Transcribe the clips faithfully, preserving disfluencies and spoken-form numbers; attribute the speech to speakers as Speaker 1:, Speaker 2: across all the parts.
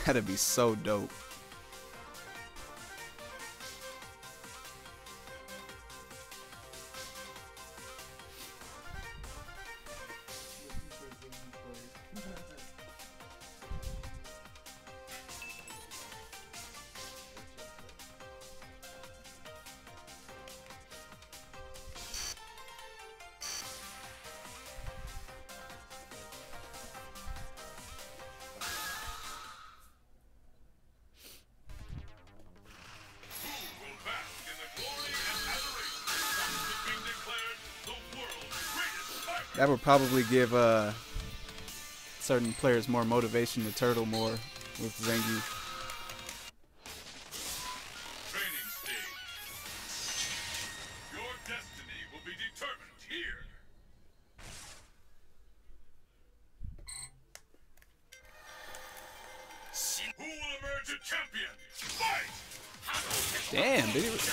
Speaker 1: That'd be so dope. That would probably give uh, certain players more motivation to turtle more with Zangief.
Speaker 2: Training stage. Your destiny will be determined here. Who will emerge a champion? Fight!
Speaker 1: Damn, did he?
Speaker 2: The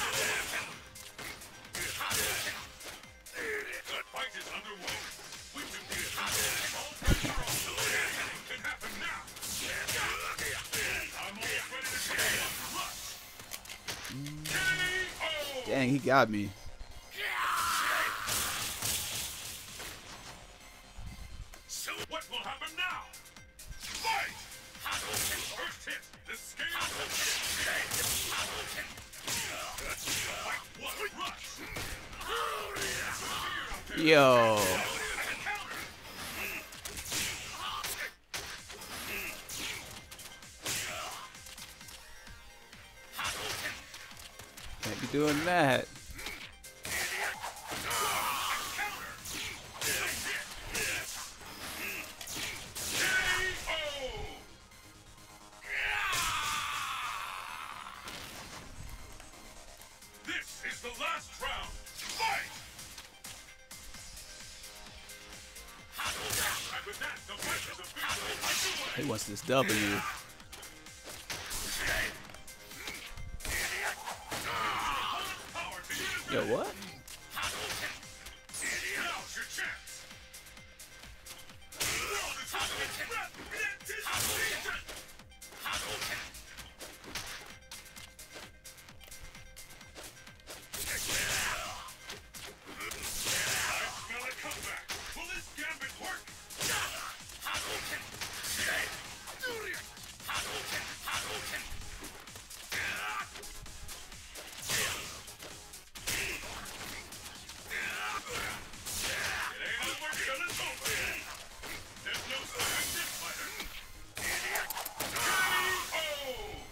Speaker 2: fight is underway. We can be all pressure off. Anything can happen now. I'm almost ready to take one rush. K O!
Speaker 1: Dang, he got me.
Speaker 2: So what will happen now? Fight! First hit, the scale will shift. Fight one rush.
Speaker 1: Yo. Can't be doing that.
Speaker 2: This is the last round. Fight! And with that, the fight is officially underway.
Speaker 1: He wants this W.
Speaker 2: Power to use
Speaker 1: Yo, what?
Speaker 2: Now's your chance. World is under threat. Anticipation. I smell a comeback. Will this gambit work? It ain't over till it's over. There's no stopping this fighter. K O!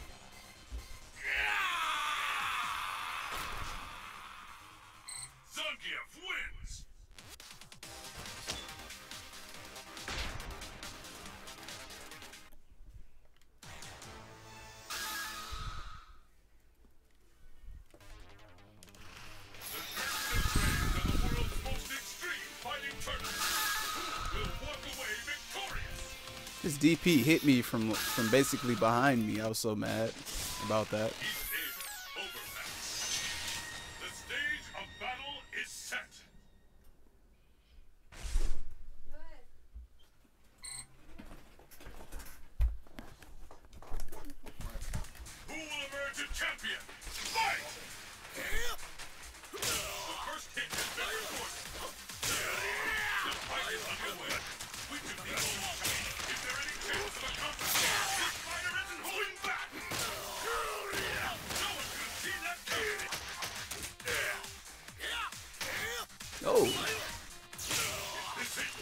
Speaker 2: Zangief wins. The tournament of the world's most extreme fighting tournament. Who will walk away victorious?
Speaker 1: This D P hit me from from basically behind me. I was so mad about that.
Speaker 2: East Asia overmatch. The stage of battle is set. Who will emerge a champion? Fight! The first hit has been recorded. The fight is underway. We could be all time. Is there any chance of a comeback? This fighter isn't holding back. No one could have seen that coming.
Speaker 1: Oh,
Speaker 2: This is K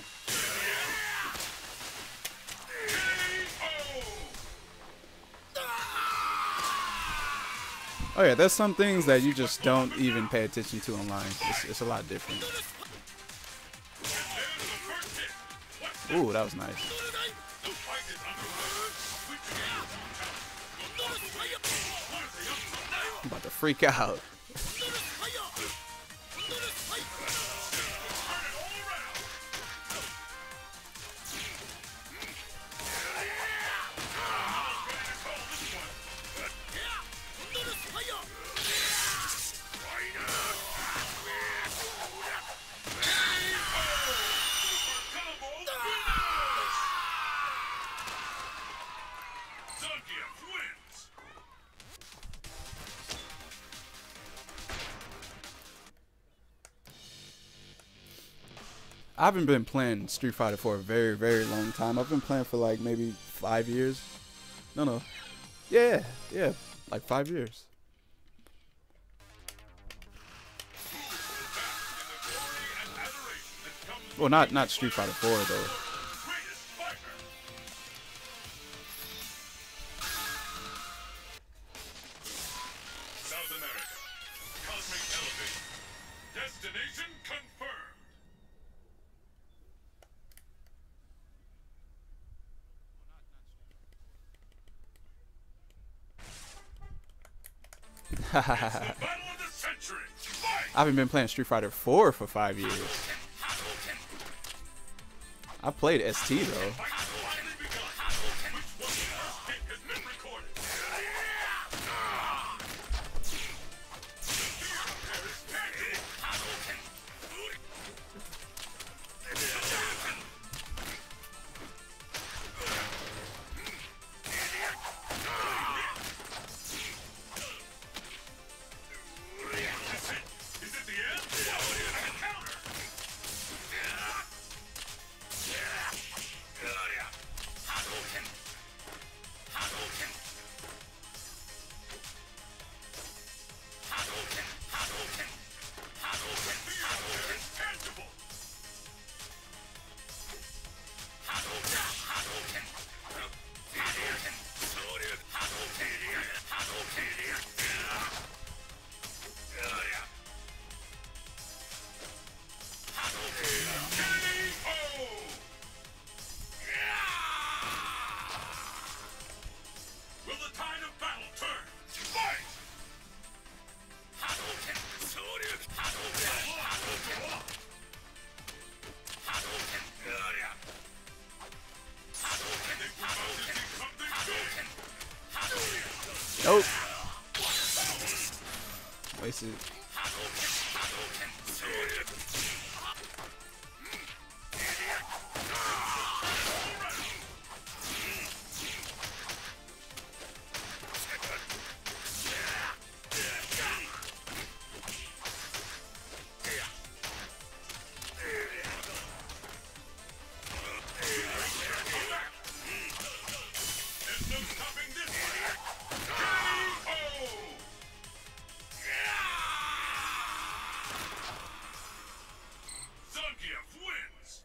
Speaker 2: O!
Speaker 1: oh yeah. There's some things that you just don't even pay attention to online. It's, it's a lot different.
Speaker 2: There's the first hit. What's
Speaker 1: Ooh, that was nice.
Speaker 2: the fight is underway? We could be all time. What are they up to now?
Speaker 1: I'm about to freak out.
Speaker 2: Turn it all around. I'm ready to call this one. Combo finish! Zangief
Speaker 1: I haven't been playing Street Fighter for a very, very long time. I've been playing for like maybe five years. No, no. Yeah, yeah, like five years. Well, not not Street Fighter four though.
Speaker 2: South America. Cosmic Elevate. Destination confirmed. Battle of the century. Fight!
Speaker 1: I haven't been playing Street Fighter four for five years. I played S T though.
Speaker 2: Fight has finally begun. Which one first hit has been recorded? The fear up there is tangible. Is it the end? Counter! Fear up there is tangible. Will the tide of battle turn? Fight! I think we're about to see something big.
Speaker 1: Nope. Wasted.
Speaker 2: There's no stopping this fight. K O! Zangief wins.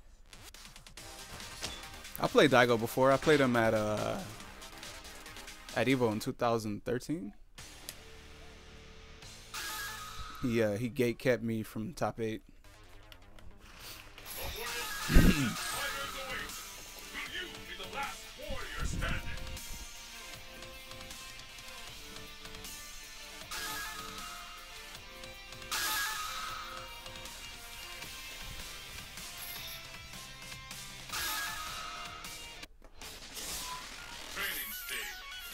Speaker 1: I played Daigo before. I played him at uh at Evo in two thousand thirteen. He uh, he gate kept me from top eight.
Speaker 2: Fighters await. Will you be the last warrior standing? Training stage.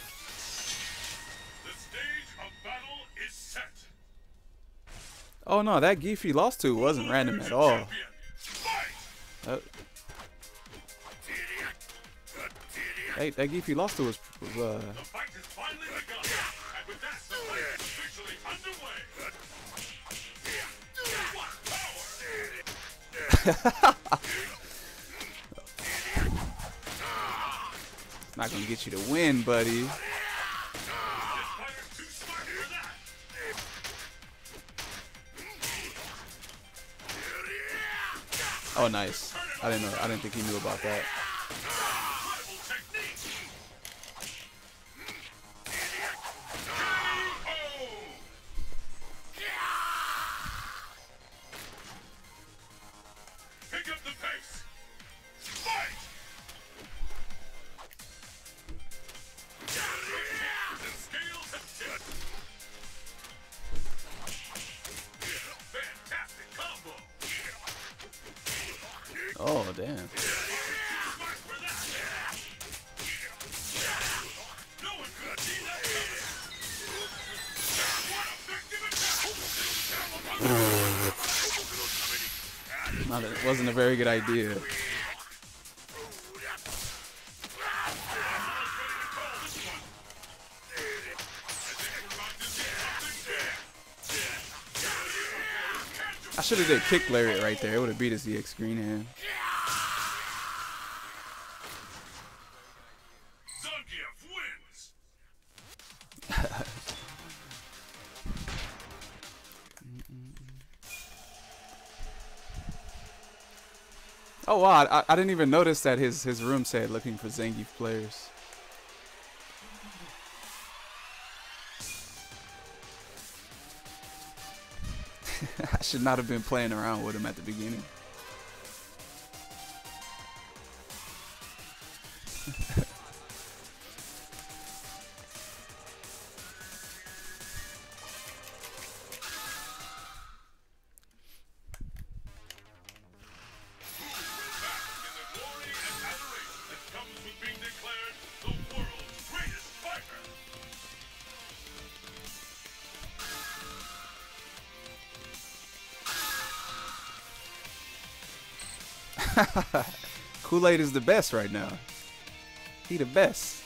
Speaker 2: The stage of battle is set.
Speaker 1: Oh no, that Geef he lost to wasn't random at all.
Speaker 2: Champion. Fight!
Speaker 1: Uh, hey, that Geef he lost to was, was uh
Speaker 2: The fight has finally begun. And with that, the fight is officially underway. What power!
Speaker 1: not gonna get you to win, buddy.
Speaker 2: This fighter's too smart for that.
Speaker 1: Oh nice. I didn't know. I didn't think he knew about that.
Speaker 2: Incredible technique. K O! Pick up the pace. Fight! The scales have tipped. Fantastic combo.
Speaker 1: Oh damn.
Speaker 2: Smart for that. No one could see that coming. What effective attack.
Speaker 1: No, that wasn't a very good idea. I should have did kick lariat right there. It would have beat his E X green hand.
Speaker 2: Zangief wins.
Speaker 1: Oh wow, I, I didn't even notice that his his room said looking for Zangief players. I should not have been playing around with him at the beginning. Kool-Aid is the best right now. He the best.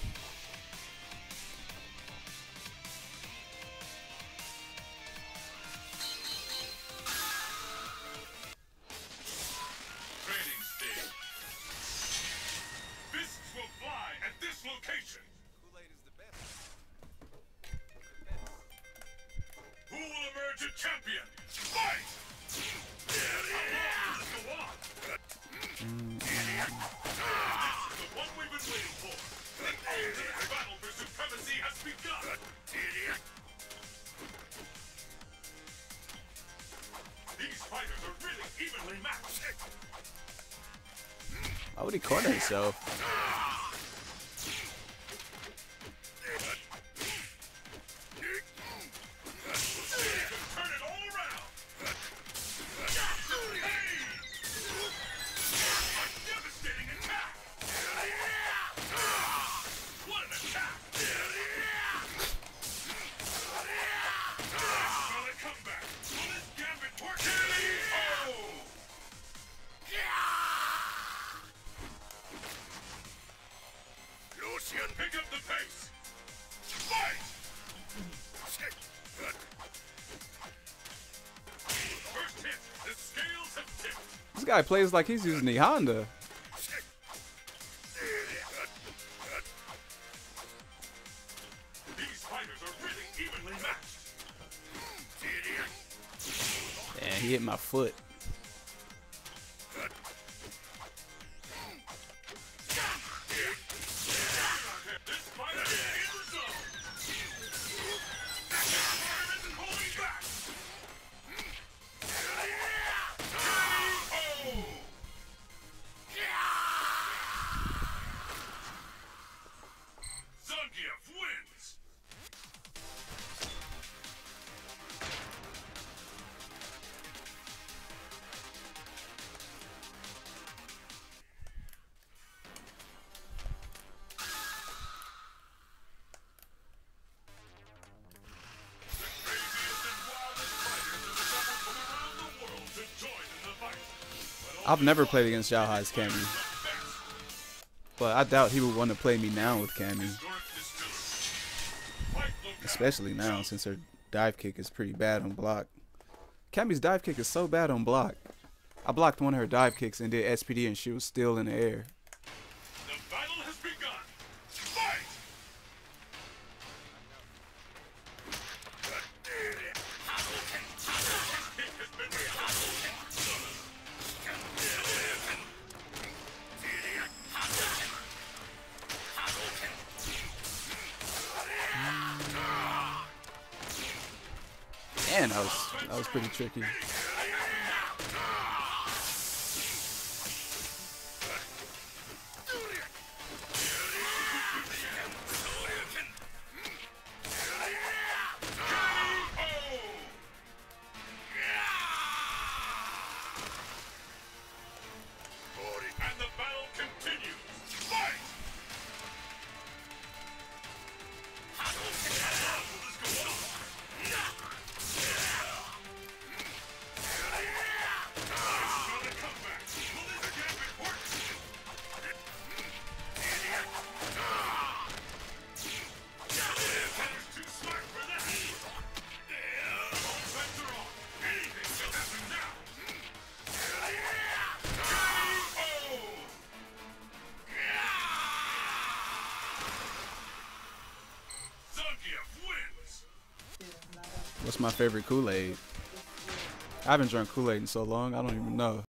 Speaker 2: Training stage. Fists will fly at this location.
Speaker 1: Kool-Aid is the best.
Speaker 2: Who will emerge a champion? Fight! Go on. The one we've been waiting for. The ultimate battle for supremacy has begun. These fighters are really evenly matched.
Speaker 1: Why would he corner himself?
Speaker 2: Turn it all around. A devastating attack. What an attack. What a comeback. Will this gambit work? Oh! Lucian, pick up the pace. Fight! First hit, the scales have tipped.
Speaker 1: This guy plays like he's using the Honda.
Speaker 2: These fighters are really evenly matched.
Speaker 1: Yeah, he hit my foot.
Speaker 2: This fighter is in the zone. Fire isn't holding back. Oh! Zangief wins.
Speaker 1: I've never played against Xiaohai's Cammy, but I doubt he would want to play me now with Cammy, especially now since her dive kick is pretty bad on block. Cammy's dive kick is so bad on block. I blocked one of her dive kicks and did S P D and she was still in the air.
Speaker 2: The battle has begun. Fight!
Speaker 1: Man, that was that was pretty tricky.
Speaker 2: And the battle continues. Fight! Will this go on?
Speaker 1: What's my favorite Kool-Aid? I haven't drunk Kool-Aid in so long, I don't even know.